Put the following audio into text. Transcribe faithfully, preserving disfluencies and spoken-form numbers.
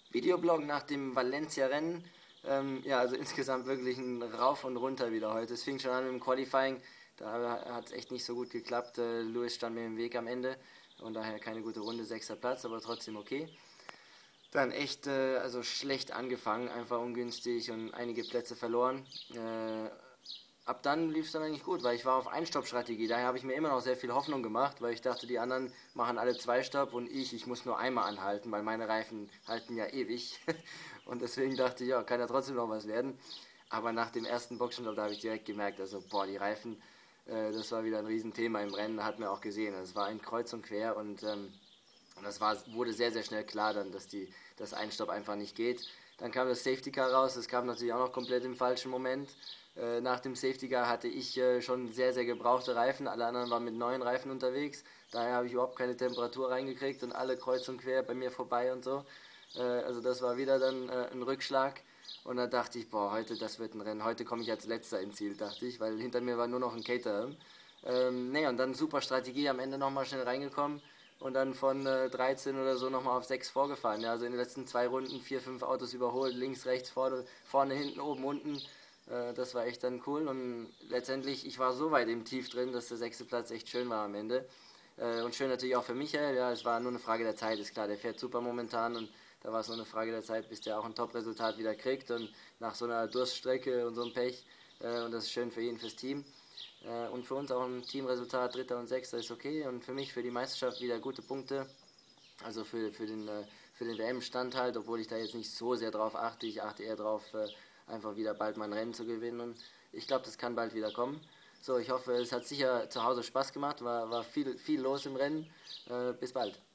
Videoblog nach dem Valencia-Rennen. Ähm, ja, also insgesamt wirklich ein Rauf und Runter wieder heute. Es fing schon an mit dem Qualifying, da hat es echt nicht so gut geklappt. Äh, Lewis stand mir im Weg am Ende und daher keine gute Runde, sechster Platz, aber trotzdem okay. Dann echt, äh, also schlecht angefangen, einfach ungünstig und einige Plätze verloren. Äh, ab dann lief es dann eigentlich gut, weil ich war auf Einstopp-Strategie. Daher habe ich mir immer noch sehr viel Hoffnung gemacht, weil ich dachte, die anderen machen alle zwei Stopp und ich, ich muss nur einmal anhalten, weil meine Reifen halten ja ewig. Und deswegen dachte ich, ja, kann ja trotzdem noch was werden. Aber nach dem ersten Boxenstopp, da habe ich direkt gemerkt, also boah, die Reifen, äh, das war wieder ein Riesenthema im Rennen, hat man auch gesehen. Es war ein Kreuz und Quer und ähm, und das war, wurde sehr, sehr schnell klar dann, dass die, das Einstopp einfach nicht geht. Dann kam das Safety Car raus, das kam natürlich auch noch komplett im falschen Moment. Äh, nach dem Safety Car hatte ich äh, schon sehr, sehr gebrauchte Reifen, alle anderen waren mit neuen Reifen unterwegs. Daher habe ich überhaupt keine Temperatur reingekriegt und alle kreuz und quer bei mir vorbei und so. Äh, also das war wieder dann äh, ein Rückschlag. Und da dachte ich, boah, heute, das wird ein Rennen. Heute komme ich als Letzter ins Ziel, dachte ich, weil hinter mir war nur noch ein Caterham. Ähm, nee, und dann super Strategie, am Ende nochmal schnell reingekommen und dann von äh, dreizehn oder so nochmal auf sechs vorgefahren. Ja, also in den letzten zwei Runden vier, fünf Autos überholt, links, rechts, vorne, vorne hinten, oben, unten. Äh, das war echt dann cool und letztendlich, ich war so weit im Tief drin, dass der sechste Platz echt schön war am Ende. Äh, und schön natürlich auch für Michael, ja, es war nur eine Frage der Zeit, ist klar, der fährt super momentan und da war es nur eine Frage der Zeit, bis der auch ein Top-Resultat wieder kriegt und nach so einer Durststrecke und so einem Pech äh, und das ist schön für ihn, fürs Team. Äh, und für uns auch ein Teamresultat, Dritter und Sechster ist okay und für mich für die Meisterschaft wieder gute Punkte, also für, für den, äh, für den W M-Stand halt, obwohl ich da jetzt nicht so sehr drauf achte, ich achte eher drauf, äh, einfach wieder bald mein Rennen zu gewinnen und ich glaube, das kann bald wieder kommen. So, ich hoffe, es hat sicher zu Hause Spaß gemacht, war, war viel, viel los im Rennen. Äh, bis bald.